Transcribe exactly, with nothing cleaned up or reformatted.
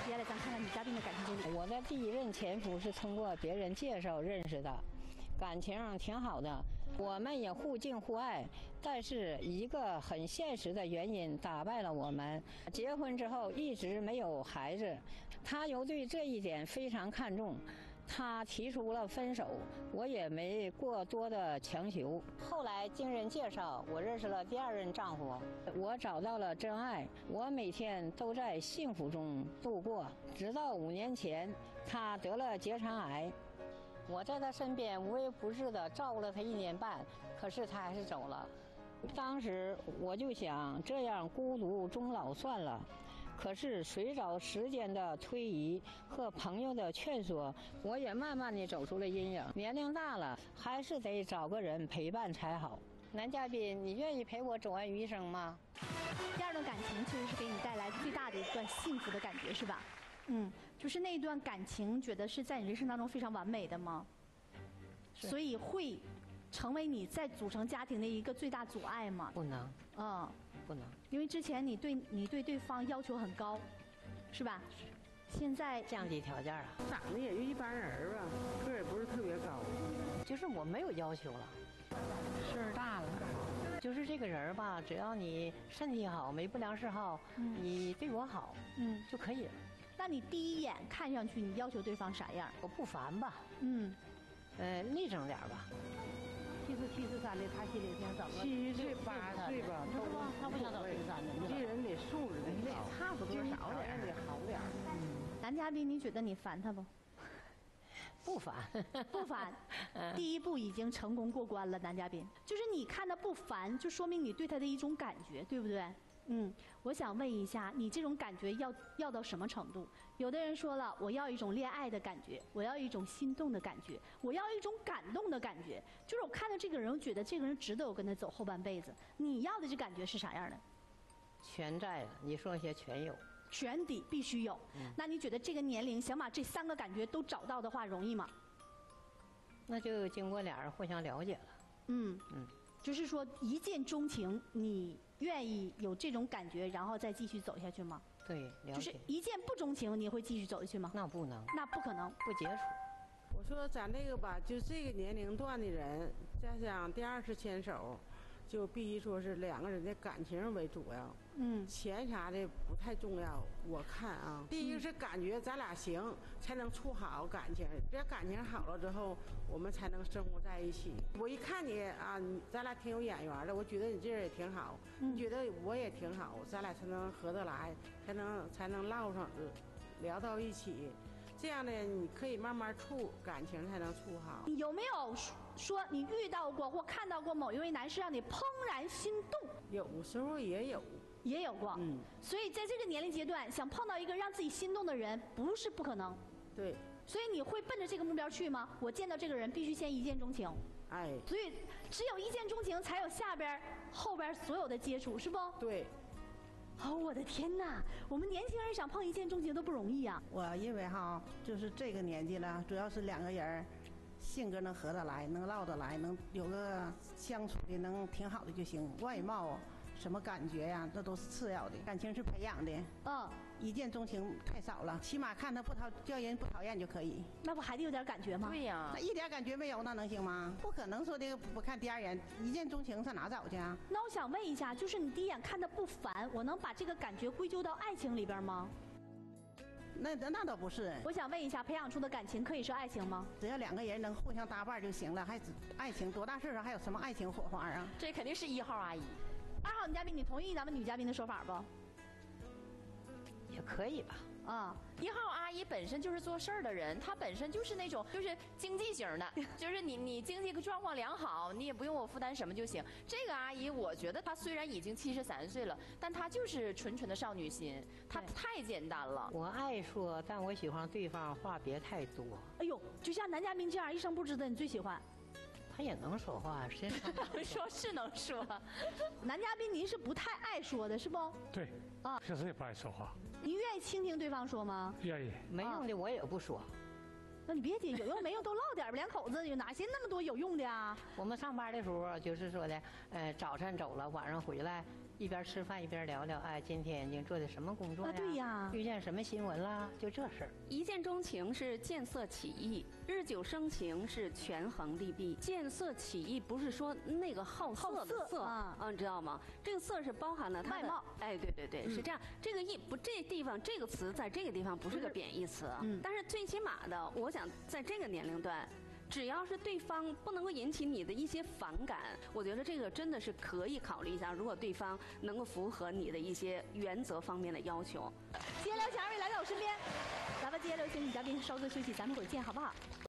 接下来咱看看女嘉宾的感情经历。 我的第一任前夫是通过别人介绍认识的，感情挺好的，我们也互敬互爱。但是一个很现实的原因打败了我们。结婚之后一直没有孩子，他又对这一点非常看重。他提出了分手，我也没过多的强求。后来经人介绍，我认识了第二任丈夫，我找到了真爱，我每天都在幸福中度过。直到五年前，他得了结肠癌，我在他身边无微不至地照顾了他一年半，可是他还是走了。当时我就想，这样孤独终老算了。可是随着时间的推移和朋友的劝说，我也慢慢地走出了阴影。年龄大了，还是得找个人陪伴才好。男嘉宾，你愿意陪我走完余生吗？ 第二段感情确实是给你带来最大的一段幸福的感觉，是吧？嗯，就是那一段感情，觉得是在你人生当中非常完美的吗？所以会成为你在组成家庭的一个最大阻碍吗？ 不能。 嗯。 不能， 因为之前你对你对对方要求很高，是吧？是。现在降低条件啊。 长得也就一般人吧，个儿也不是特别高。 就是我没有要求了，岁数大了，就是这个人吧，只要你身体好，没不良嗜好，嗯、你对我好，嗯，就可以了。 那你第一眼看上去，你要求对方啥样？ 我不烦吧？ 嗯， 呃，立正点吧。 七十七十三的，他心里想找个七十岁八十岁吧， 他不他不想找七十三的， 这人得素质得得差不多少点， 得好点。 嗯，男嘉宾，你觉得你烦他不？ 不烦， 不烦。第一步已经成功过关了，男嘉宾，就是你看他不烦，就说明你对他的一种感觉，对不对？嗯，我想问一下，你这种感觉要要到什么程度？有的人说了，我要一种恋爱的感觉，我要一种心动的感觉，我要一种感动的感觉。就是我看到这个人，我觉得这个人值得我跟他走后半辈子。你要的这感觉是啥样的？ 全在了，你说那些全有， 全得必须有。嗯、那你觉得这个年龄想把这三个感觉都找到的话，容易吗？ 那就经过俩人互相了解了。 嗯嗯。就是说一见钟情，你愿意有这种感觉，然后再继续走下去吗？ 对，了解。 就是一见不钟情，你会继续走下去吗？ 那不能， 那不可能， 不结束。 我说咱这个吧，就这个年龄段的人，加上第二次牵手，就必须说是两个人的感情为主要。嗯，钱啥的不太重要。我看啊，第一个是感觉咱俩行，才能处好感情。这感情好了之后，我们才能生活在一起。我一看你啊，咱俩挺有眼缘的，我觉得你这人也挺好，你觉得我也挺好，咱俩才能合得来，才能才能唠上聊到一起。这样呢，你可以慢慢处感情，才能处好。 你有没有说你遇到过或看到过某一位男士让你怦然心动？ 有时候也有， 也有过。嗯，所以在这个年龄阶段，想碰到一个让自己心动的人，不是不可能。 对。 所以你会奔着这个目标去吗？我见到这个人必须先一见钟情。 哎。 所以只有一见钟情，才有下边后边所有的接触，是不？ 对。 哦，我的天哪！我们年轻人想碰一见钟情都不容易啊。 我认为哈，就是这个年纪了，主要是两个人性格能合得来，能唠得来，能有个相处的能挺好的就行。外貌什么感觉呀，那都是次要的，感情是培养的。嗯，一见钟情太少了，起码看他不讨叫人不讨厌就可以。 那不还得有点感觉吗？ 对呀，那一点感觉没有，那能行吗？不可能说的不看第二眼，一见钟情上哪找去啊？ 那我想问一下，就是你第一眼看他不烦，我能把这个感觉归咎到爱情里边吗？ 那那倒不是。 我想问一下，培养出的感情可以是爱情吗？ 只要两个人能互相搭伴就行了，还爱情多大事上还有什么爱情火花啊？ 这肯定是一号阿姨。 二号女嘉宾，你同意咱们女嘉宾的说法不？ 也可以吧。 啊、嗯，一号阿姨本身就是做事儿的人，她本身就是那种就是经济型的，就是你你经济状况良好，你也不用我负担什么就行。这个阿姨，我觉得她虽然已经七十三岁了，但她就是纯纯的少女心，她太简单了。 我爱说，但我喜欢对方话别太多。 哎呦，就像男嘉宾这样一声不吱的，你最喜欢？ 他也能说话，谁能说是能说。 男嘉宾您是不太爱说的是不？ 对，啊，确实也不爱说话。 您愿意倾听对方说吗？ 愿意。 没用的我也不说。 那你别急，有用没用都唠点吧，两口子有哪些那么多有用的啊？ 我们上班的时候就是说的，呃，早晨走了，晚上回来， 一边吃饭一边聊聊，哎，今天已经做的什么工作呀？ 啊，对呀， 遇见什么新闻啦？就这事儿。 一见钟情是见色起意，日久生情是权衡利弊。见色起意不是说那个好色的色啊， 啊，你知道吗？这个色是包含了它的外貌。 哎，对对对，是这样。这个意不，这地方这个词在这个地方不是个贬义词， 嗯， 但是最起码的，我想在这个年龄段。只要是对方不能够引起你的一些反感，我觉得这个真的是可以考虑一下。如果对方能够符合你的一些原则方面的要求， 接下来请二位来到我身边，咱们接下来有请女嘉宾稍作休息，咱们一会儿见，好不好？